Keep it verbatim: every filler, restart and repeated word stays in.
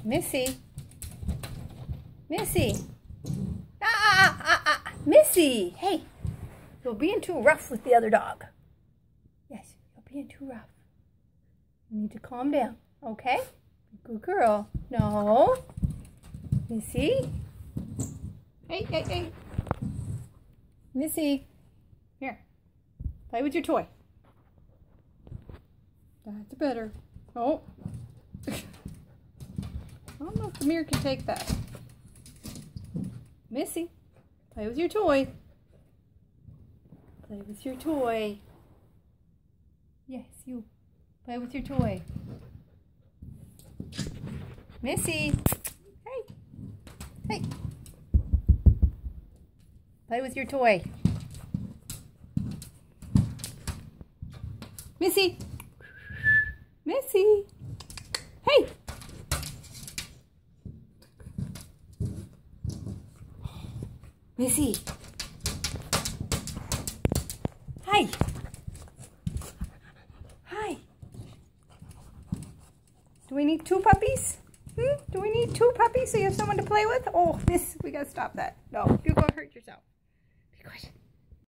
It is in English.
Missy. Missy. Ah, ah, ah, ah. Missy. Hey, you're being too rough with the other dog. Yes, you're being too rough. You need to calm down, okay? Good girl. No. Missy. Hey, hey, hey. Missy. Here. Play with your toy. That's better. Oh. I don't know if the mirror can take that. Missy, play with your toy. Play with your toy. Yes, you. Play with your toy. Missy. Hey. Hey. Play with your toy. Missy. Missy. Hey. Missy. Hi. Hi. Do we need two puppies? Hmm? Do we need two puppies so you have someone to play with? Oh, Miss, we gotta stop that. No, you're gonna hurt yourself. Be quiet.